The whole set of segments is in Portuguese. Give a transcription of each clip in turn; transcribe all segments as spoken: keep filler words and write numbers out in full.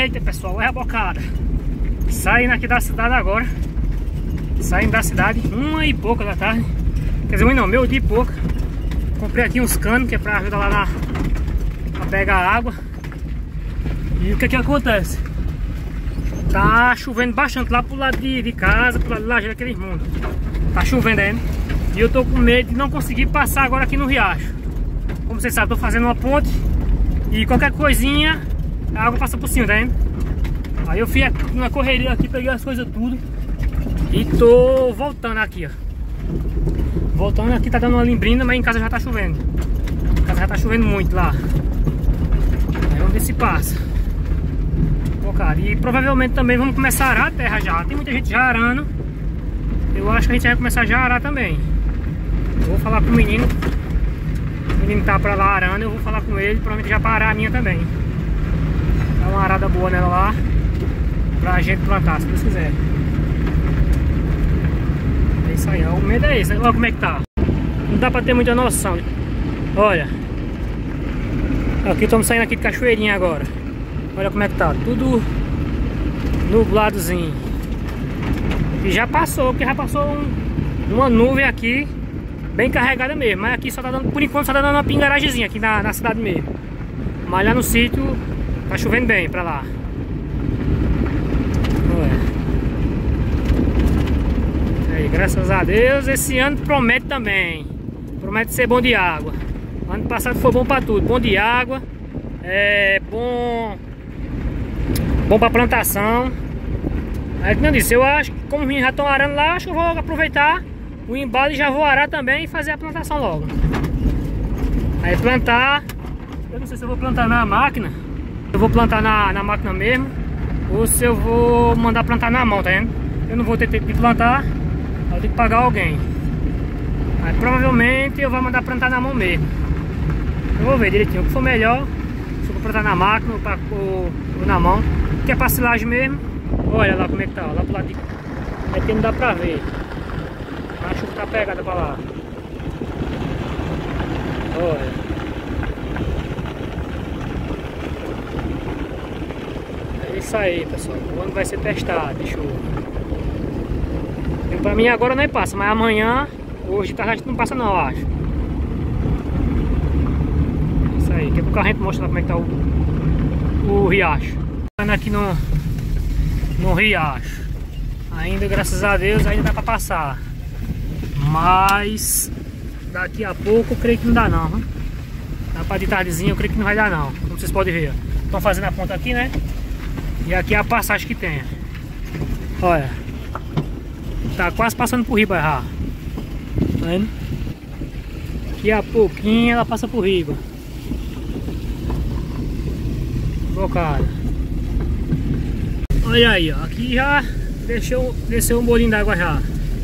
Eita pessoal, olha a bocada. Saindo aqui da cidade agora. Saindo da cidade, uma e pouca da tarde. Quer dizer, uma não, meio dia e pouca. Comprei aqui uns canos que é pra ajudar lá na, pra pegar água. E o que que acontece? Tá chovendo bastante lá pro lado de, de casa, pro lado de Lajeiro, aquele mundo. Tá chovendo ainda. E eu tô com medo de não conseguir passar agora aqui no riacho. Como vocês sabem, tô fazendo uma ponte. E qualquer coisinha, a água passa por cima, tá vendo? Aí eu fui na correria aqui, peguei as coisas tudo. E tô voltando aqui, ó. Voltando aqui, tá dando uma limbrina, mas em casa já tá chovendo. Em casa já tá chovendo muito lá. Aí vamos ver se passa. Pô, cara, e provavelmente também vamos começar a arar a terra já. Tem muita gente já arando. Eu acho que a gente vai começar já a arar também. Eu vou falar com o menino. O menino tá pra lá arando, eu vou falar com ele, provavelmente já pra arar a minha também. Dá uma arada boa nela lá, pra gente plantar, se Deus quiser. É isso aí, ó. O medo é esse, olha como é que tá. Não dá pra ter muita noção. Olha. Aqui estamos saindo aqui de Cachoeirinha agora. Olha como é que tá, tudo nubladozinho. E já passou, porque já passou um, uma nuvem aqui, bem carregada mesmo. Mas aqui só tá dando, por enquanto só tá dando uma pingaragemzinha aqui na, na cidade mesmo. Mas lá no sítio tá chovendo bem pra lá. Olha. Aí, graças a Deus, esse ano promete também. Promete ser bom de água. Ano passado foi bom pra tudo, bom de água, é bom, bom pra plantação. Aí como eu disse, eu acho que como os meninos já estão arando lá, acho que eu vou aproveitar o embalo e já vou arar também e fazer a plantação logo. Aí plantar, eu não sei se eu vou plantar na máquina, eu vou plantar na, na máquina mesmo, ou se eu vou mandar plantar na mão, tá vendo? Eu não vou ter tempo de plantar, eu tenho que pagar alguém. Aí provavelmente eu vou mandar plantar na mão mesmo. Eu vou ver direitinho o que for melhor, se eu vou plantar na máquina ou, pra, ou, ou na mão, que é pra silagem mesmo. Olha lá como é que tá, ó, lá pro lado de... É que não dá pra ver. A chuva tá pegada pra lá. Olha. É isso aí, pessoal. O ano vai ser testado de chuva. E pra mim agora nem passa, mas amanhã, hoje tá, não passa não, eu acho. É isso aí. Daqui a pouco a gente mostra lá como é que tá o, o riacho. Aqui no, no riacho. Ainda, graças a Deus, ainda dá pra passar. Mas daqui a pouco eu creio que não dá não, hein? Dá pra de tardezinha, eu creio que não vai dar não. Como vocês podem ver, estão fazendo a ponta aqui, né? E aqui é a passagem que tem. Olha, tá quase passando por riba já. Tá vendo? Daqui a pouquinho ela passa por riba. Bocada. Olha aí, ó. Aqui já deixou, desceu um bolinho d'água já.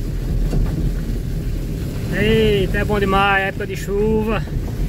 Eita, é bom demais, época de chuva.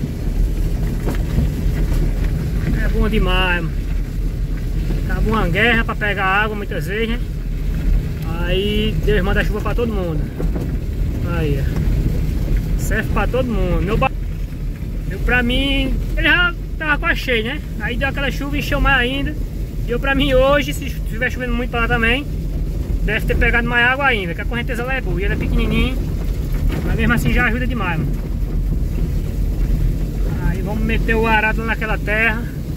É bom demais. Acabou uma guerra pra pegar água muitas vezes, né? Aí Deus manda chuva pra todo mundo. Aí, ó. Serve pra todo mundo. Meu ba... Eu, pra mim, ele já tava quase cheio, né? Aí deu aquela chuva e encheu mais ainda. E eu, pra mim, hoje, se estiver chovendo muito pra lá também, deve ter pegado mais água ainda, que a correnteza lá é boa. E ela é pequenininha, mas mesmo assim já ajuda demais, mano. Aí vamos meter o arado naquela terra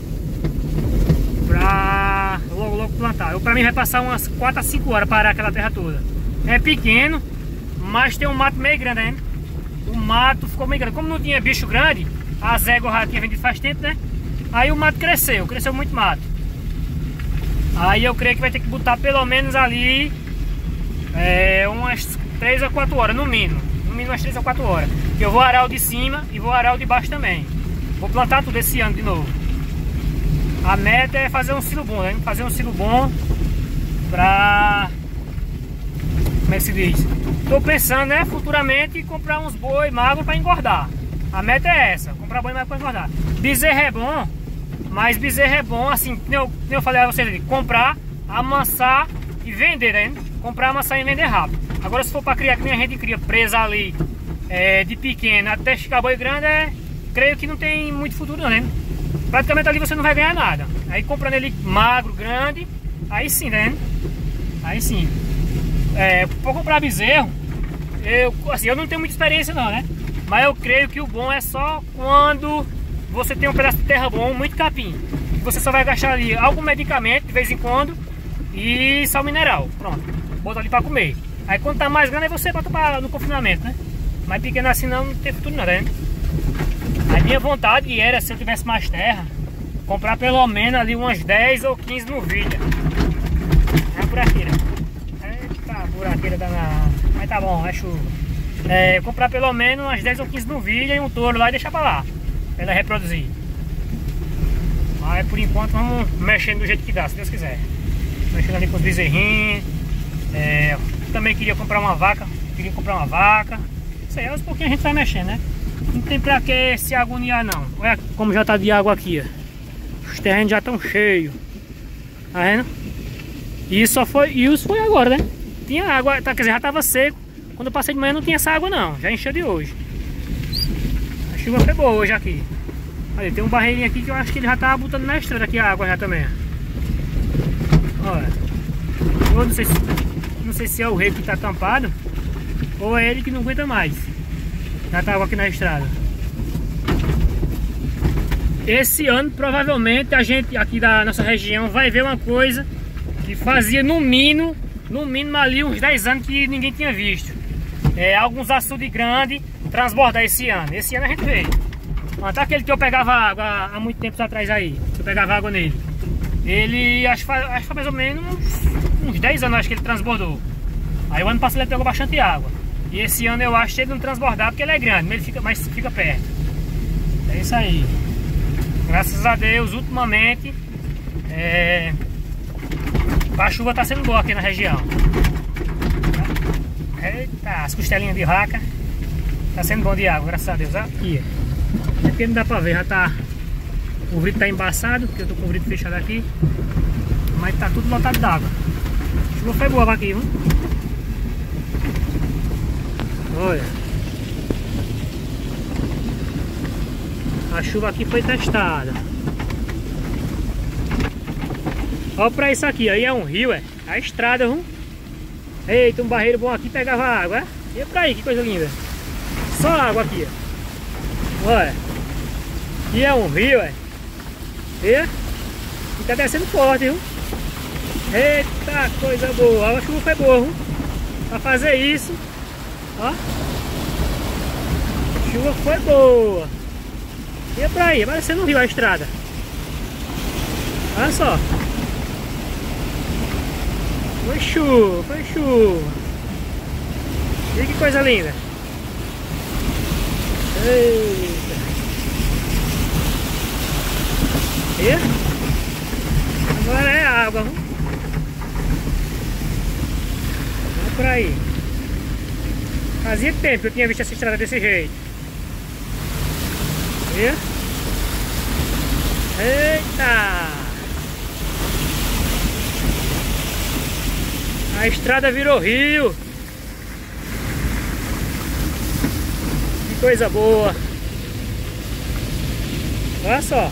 pra logo, logo plantar. Eu, pra mim, vai passar umas quatro a cinco horas para arar aquela terra toda. É pequeno, mas tem um mato meio grande, né? O mato ficou meio grande. Como não tinha bicho grande, as éguas já tinha vendido faz tempo, né? Aí o mato cresceu, cresceu muito mato. Aí eu creio que vai ter que botar pelo menos ali é, umas três a quatro horas, no mínimo. No mínimo umas três a quatro horas. Que eu vou arar o de cima e vou arar o de baixo também. Vou plantar tudo esse ano de novo. A meta é fazer um silo bom, né? Fazer um silo bom pra... Como é que se diz? Tô pensando, né, futuramente comprar uns boi magros pra engordar. A meta é essa, comprar boi magro pra engordar. Bezerro é bom, mas bezerro é bom, assim, como eu, eu falei a vocês, comprar, amansar e vender, né? Comprar, amansar e vender rápido. Agora se for para criar, que nem a gente cria presa ali, é, de pequeno até ficar boi grande, é, creio que não tem muito futuro não, né? praticamente ali você não vai ganhar nada. Aí comprando ele magro, grande, aí sim, tá vendo? Aí sim. É, por comprar bezerro, eu, assim, eu não tenho muita experiência não, né? Mas eu creio que o bom é só quando você tem um pedaço de terra bom, muito capim. Você só vai gastar ali algum medicamento de vez em quando e sal mineral. Pronto, bota ali pra comer. Aí quando tá mais grande, aí você bota pra, no confinamento, né? Mas pequeno assim não, não tem futuro nada, né? A minha vontade era, se eu tivesse mais terra, comprar pelo menos ali umas dez ou quinze novilhas. É a buraqueira. Eita, buraqueira danada. Mas tá bom, é chuva. É, comprar pelo menos umas dez ou quinze novilhas e um touro lá e deixar pra lá, pra ela reproduzir. Mas por enquanto vamos mexendo do jeito que dá, se Deus quiser. Mexendo ali com os bezerrinhos. É, também queria comprar uma vaca. Queria comprar uma vaca. Isso aí, aos pouquinhos a gente vai mexendo, né? Não tem pra que se agoniar não. Olha como já tá de água aqui, ó. Os terrenos já estão cheios. Tá vendo? E isso só foi. E isso foi agora, né? Tinha água, tá, quer dizer, já tava seco. Quando eu passei de manhã não tinha essa água não. Já encheu de hoje. A chuva foi boa hoje aqui. Olha, tem um barreirinho aqui que eu acho que ele já tava botando na estrada aqui a água já também. Olha. Eu não sei se, não sei se é o rei que tá tampado ou é ele que não aguenta mais. Já tava aqui na estrada. Esse ano provavelmente a gente aqui da nossa região vai ver uma coisa que fazia no mínimo, no mínimo ali uns dez anos que ninguém tinha visto. É, alguns açudes grandes transbordar esse ano. Esse ano a gente veio. Até aquele que eu pegava água há muito tempo atrás aí, eu pegava água nele. Ele, acho que foi, acho que foi mais ou menos uns, uns dez anos acho que ele transbordou. Aí o ano passado ele pegou bastante água. E esse ano eu acho que ele não transbordar porque ele é grande, mas ele fica, mas fica perto. É isso aí. Graças a Deus, ultimamente, é, a chuva está sendo boa aqui na região. Eita, as costelinhas de vaca. Tá sendo bom de água, graças a Deus. Aqui, aqui não dá pra ver, já tá. O vidro tá embaçado, porque eu tô com o vidro fechado aqui. Mas tá tudo lotado d'água. A chuva foi boa aqui, viu? Olha. A chuva aqui foi testada. Olha pra isso aqui, aí é um rio, é. A estrada, viu? Eita, um barreiro bom aqui pegava água, é? E pra aí, que coisa linda. Só água aqui, ó. Olha. Aqui é um rio, é. E? E tá descendo forte, viu? Eita, coisa boa. A chuva foi boa, viu? Pra fazer isso. Ó. A chuva foi boa. E pra aí, vai descendo um rio a estrada. Olha só. Foi chuva, foi chuva. E que coisa linda. Eita. E? Agora é água. Viu? Olha por aí. Fazia tempo que eu tinha visto essa estrada desse jeito. E? Eita! A estrada virou rio. Que coisa boa. Olha só.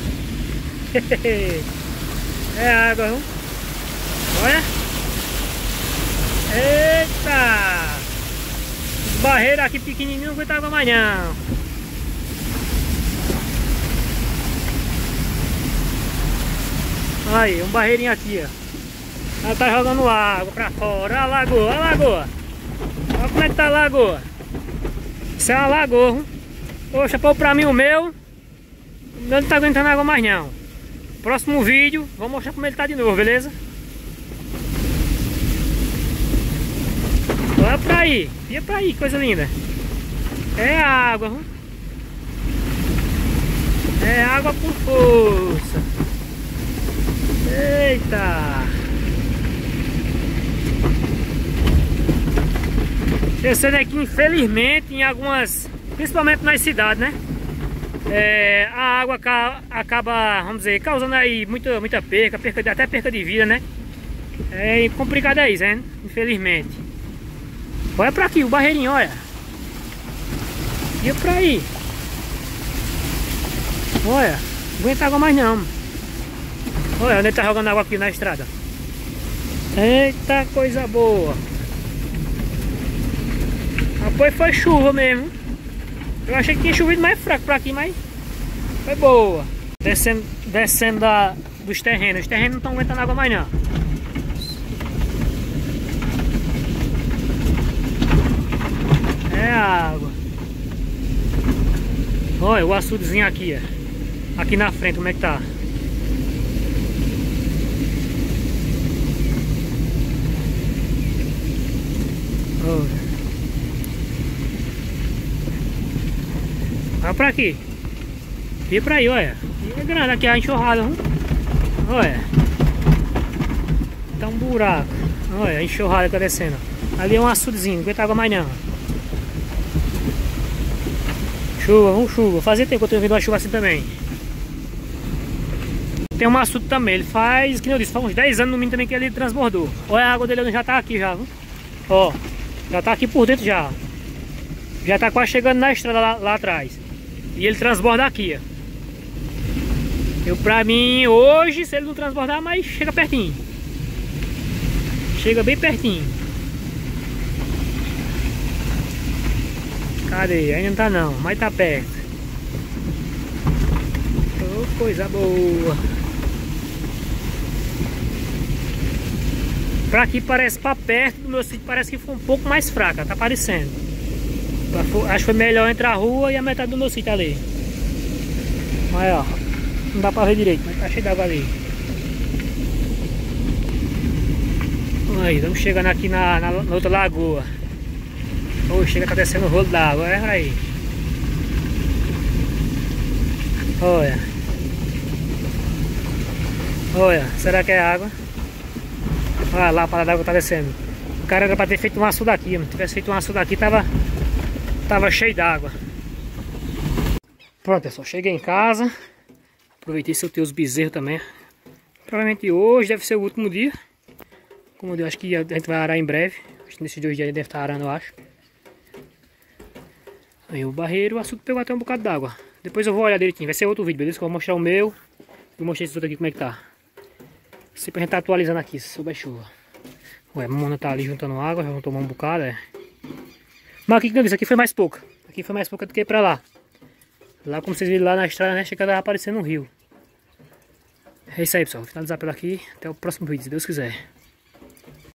É água, viu? Olha. Eita. Os barreiros aqui pequenininhos não aguentavam mais não. Aí, um barreirinho aqui, ó. Ela tá jogando água pra fora. Olha a lagoa, olha a lagoa. Olha como é que tá a lagoa. Isso é uma lagoa, viu? Poxa, pô, pra mim o meu não tá aguentando água mais não. Próximo vídeo, vou mostrar como ele tá de novo, beleza? Olha pra aí, e pra aí, coisa linda. É água, viu? É água por força. Eita. Eu sei, né, que infelizmente em algumas, principalmente nas cidades, né, é, a água acaba, vamos dizer, causando aí muita, muita perca, perca de, até perca de vida, né? É complicado é isso, né? Infelizmente. Olha pra aqui, o barreirinho, olha. E pra aí. Olha. Não aguenta água mais não. Olha, onde ele tá jogando água aqui na estrada. Eita, coisa boa. Depois foi chuva mesmo. Eu achei que tinha chovido mais fraco pra aqui, mas foi boa. Descendo, descendo da, dos terrenos. Os terrenos não estão aguentando água mais não. É a água. Olha o açudezinho aqui, ó. Aqui na frente, como é que tá? Olha. Olha pra aqui. E pra aí, olha. E é grande aqui a enxurrada, hein? Olha. Tá um buraco. Olha a enxurrada que tá descendo. Ali é um açudezinho, não aguenta água mais não. Chuva, vamos chuva. Fazia tempo que eu tenho vindo uma chuva assim também. Tem um açude também, ele faz, que nem eu disse, faz uns dez anos no mínimo também que ele transbordou. Olha a água dele já tá aqui já, viu? Ó, já tá aqui por dentro já. Já tá quase chegando na estrada lá, lá atrás. E ele transborda aqui, ó. Eu, pra mim, hoje, se ele não transbordar, mas chega pertinho. Chega bem pertinho. Cadê? Ainda não tá não, mas tá perto. Oh, coisa boa. Pra aqui parece, pra perto do meu sítio, parece que foi um pouco mais fraca, tá parecendo. Acho que foi melhor entre a rua e a metade do meu sítio ali. Olha, ó. Não dá pra ver direito, mas tá cheio d'água ali. Aí, estamos chegando aqui na, na, na outra lagoa. Oh, chega, tá descendo o rolo d'água, olha aí. Olha. Olha, será que é água? Olha lá, a parada d'água tá descendo. O cara era pra ter feito um açude aqui, se tivesse feito um açude aqui, tava, tava cheio d'água. Pronto, pessoal, cheguei em casa. Aproveitei se eu tenho os bezerros também. Provavelmente hoje deve ser o último dia. Como eu acho que a gente vai arar em breve. Acho que nesses dois dias deve estar arando, eu acho. Aí o barreiro, o açude pegou até um bocado d'água. Depois eu vou olhar direitinho, vai ser outro vídeo, beleza? Que eu vou mostrar o meu. Vou mostrar esse outro aqui como é que tá. Sempre a gente tá atualizando aqui sobre a chuva. Ué, a mamona tá ali juntando água, já vão tomar um bocado, é. Mas aqui, como eu disse, aqui foi mais pouca. Aqui foi mais pouca do que pra lá. Lá, como vocês viram lá na estrada, né? Chega a aparecer no rio. É isso aí, pessoal. Vou finalizar por aqui. Até o próximo vídeo, se Deus quiser.